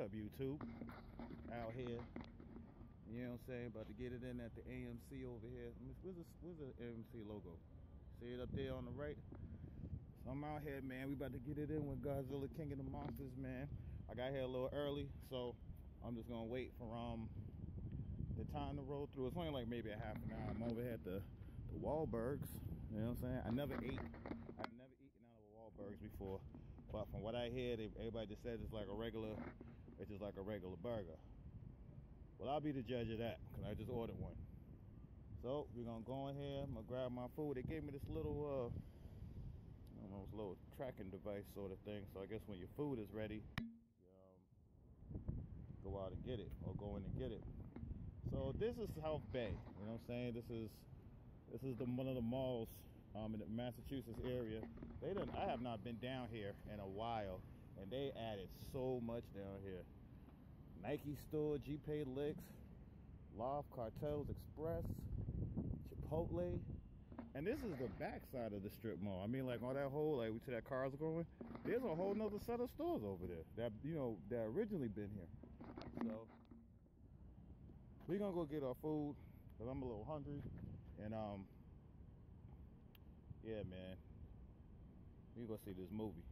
up, YouTube? Out here, you know what I'm saying? About to get it in at the AMC over here. Where's the AMC logo? See it up there on the right? So I'm out here, man. We about to get it in with Godzilla King of the Monsters, man. I got here a little early, so I'm just gonna wait for the time to roll through. It's only like maybe a half an hour. I'm over here at the WALBURGers. You know what I'm saying? I've never eaten out of a WALBURGers before, but from what I hear, everybody just says it's just like a regular burger. Well, I'll be the judge of that because I just ordered one. So we're gonna go in here. I'm gonna grab my food. They gave me this little, I don't know, this little tracking device sort of thing. So I guess when your food is ready, you, go out and get it, or go in and get it. So this is South Bay. You know what I'm saying? This is one of the malls in the Massachusetts area. I have not been down here in a while, and they added so much down here. Nike store, G-Pay Licks, Loft, Cartels Express, Chipotle. And this is the back side of the strip mall. I mean, like on that whole, like to that cars going, there's a whole nother set of stores over there that, you know, that originally been here. So we're gonna go get our food because I'm a little hungry. And yeah, man, we go see this movie.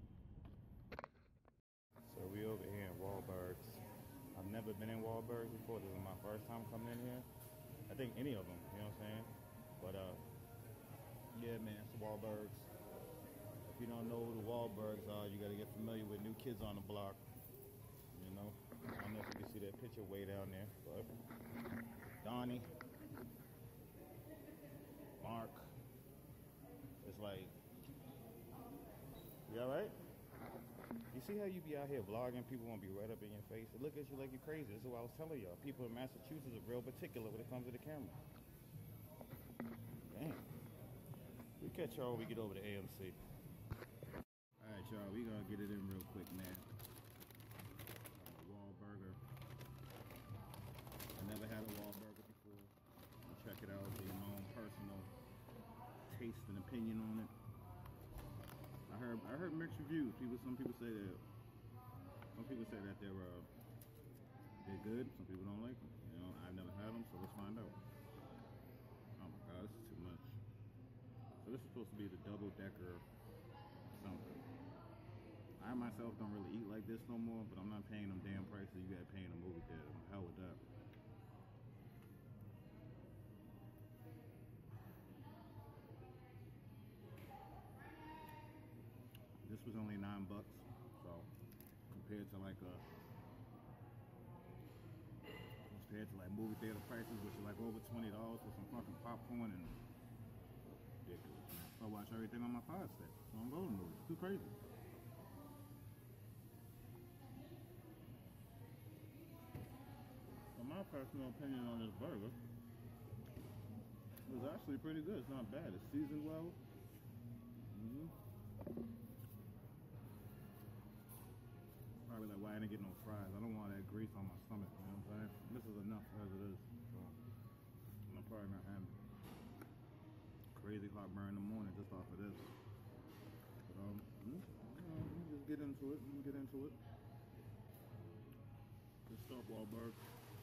So we over here in WALBURGers. I've never been in WALBURGers before. This is my first time coming in here. I think any of them, you know what I'm saying? But yeah, man, it's WALBURGers. If you don't know who the WALBURGers are, you gotta get familiar with New Kids on the Block. You know, I don't know if you can see that picture way down there, but Donnie, Mark, it's like, you all right? You see how you be out here vlogging, people won't be right up in your face. They look at you like you're crazy. This is what I was telling y'all. People in Massachusetts are real particular when it comes to the camera. Damn. We catch y'all when we get over to AMC. Alright, y'all, we gonna get it in real quick, man. WALBURGer. I never had a WALBURGer before. I'll check it out, get my own personal taste and opinion on it. I heard mixed reviews. Some people say that they're good. Some people don't like them. You know, I've never had them, so let's find out. Oh my God, this is too much. So this is supposed to be the double-decker something. I myself don't really eat like this no more, but I'm not paying them damn prices you gotta pay in a movie theater. Hell with that. This was only $9, so compared to like movie theater prices, which are like over $20 for some fucking popcorn and ridiculous. I watch everything on my Fire Stick, so I'm going to movies. It's too crazy. So my personal opinion on this burger is actually pretty good. It's not bad. It's seasoned well. Probably like why I didn't get no fries. I don't want that grease on my stomach, you know what I'm saying? This is enough as it is. So I'm probably not having crazy heartburn in the morning just off of this. But let me just get into it. Just stop WALBURGers.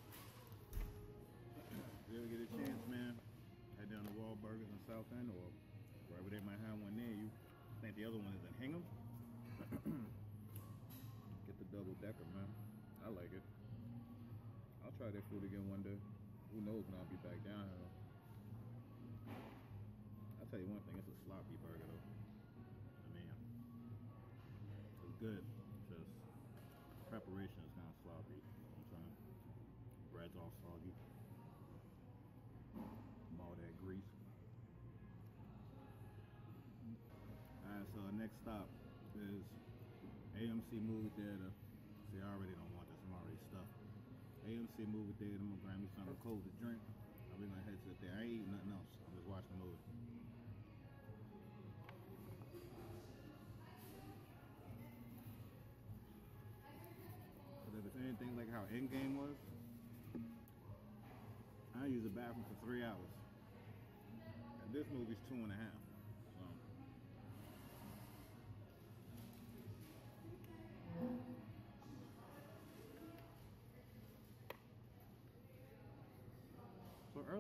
If you ever get a chance, man, head down to WALBURGers in South End, or wherever they might have one near you. I think the other one is in Hingham. Get the double-decker, man. I like it. I'll try their food again one day. Who knows when I'll be back down here. I'll tell you one thing, it's a sloppy burger though. I mean, it's good. Just preparation is kind of sloppy. You know what I'm saying? Bread's all soggy. All that grease. Alright, so our next stop is AMC movie theater. See, I already don't want this. I'm already stuffed. AMC movie theater. I'm gonna grab me something cold to drink. I'll be gonna head to there. I ain't eating nothing else. I'm just watching the movie. But if it's anything like how Endgame was, I use the bathroom for 3 hours. And this movie's 2.5.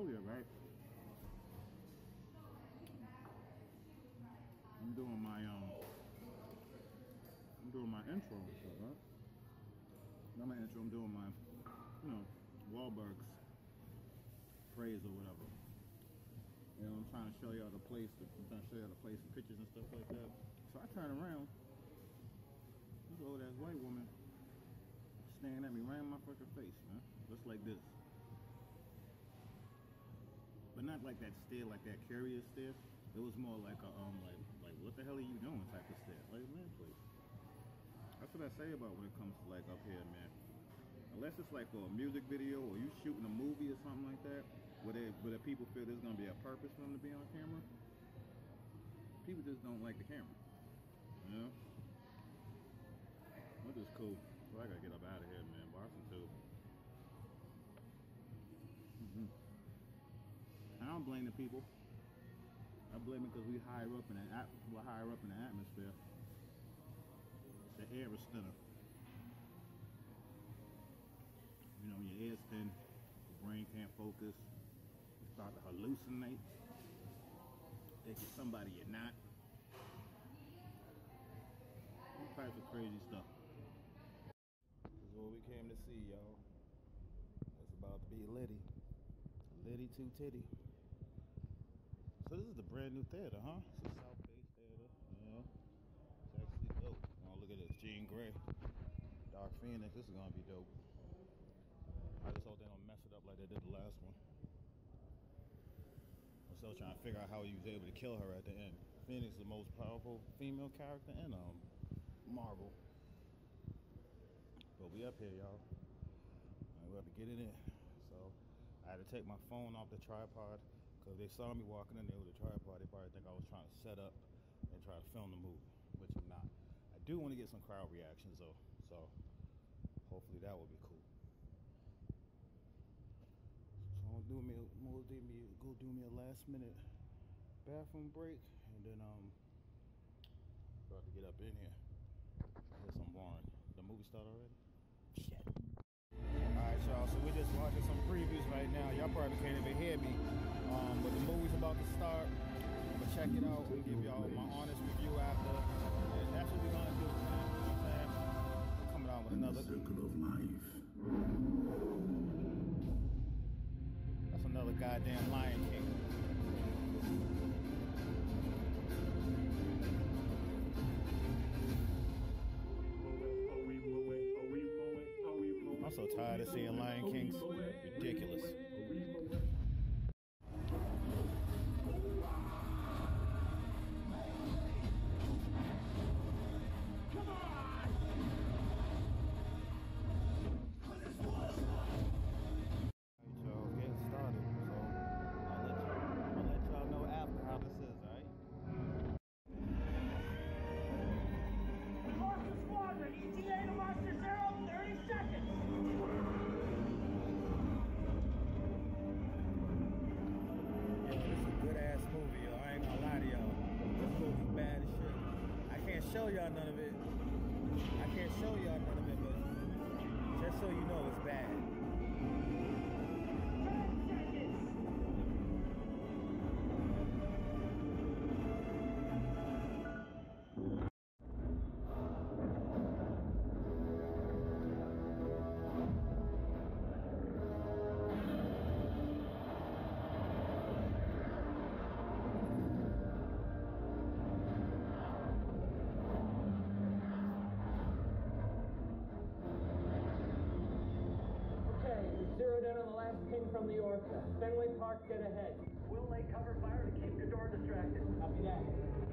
earlier, right? I'm doing my intro and stuff, right? Not my intro, I'm doing my, WALBURGER phrase or whatever. You know, I'm trying to show y'all the place, and pictures and stuff like that. So I turn around, this old ass white woman staring at me right in my fucking face, man. Just like this. But not like that stare, like that curious stare. It was more like a like what the hell are you doing type of stare. Like, man, please. That's what I say about when it comes to like up here, man. Unless it's like for a music video or you shooting a movie or something like that, where people feel there's gonna be a purpose for them to be on camera. People just don't like the camera, you know. Which is cool. So I gotta get up out of here, man. Boston too. I don't blame the people. I blame it because we're higher up in the atmosphere. The air is thinner. You know, when your air's thin, your brain can't focus. You start to hallucinate. Think you're somebody you're not. All types of crazy stuff. This is what we came to see, y'all. It's about to be Liddy. Liddy 2 Titty. So this is the brand new theater, huh? It's a South Bay theater. Yeah. It's actually dope. Oh, look at this. Jean Grey. Dark Phoenix. This is gonna be dope. I just hope they don't mess it up like they did the last one. I'm still trying to figure out how he was able to kill her at the end. Phoenix is the most powerful female character in Marvel. But we up here, y'all. We have to get it in. So I had to take my phone off the tripod because they saw me walking in there with a tripod. They probably think I was trying to set up and try to film the movie, which I'm not. I do want to get some crowd reactions though, so hopefully that will be cool. So I'm gonna go do me a last minute bathroom break, and then about to get up in here. Here's some boring. The movie start already? Shit. Alright, y'all, so we're just watching some previews right now. Y'all probably can't even hear me, but the movie's about to start. I'm gonna check it out and give y'all my honest review after. And that's what we're gonna do, man. You know what I'm saying? We're coming out with another circle of life. That's another goddamn Lion King. I'm so tired of seeing Lion Kings. Ridiculous. Show y'all none of it. I can't show y'all none of it, but just so you know, it's bad. Zeroed in on the last ping from the Orca. Fenway Park, get ahead. We'll lay cover fire to keep the door distracted. Copy that.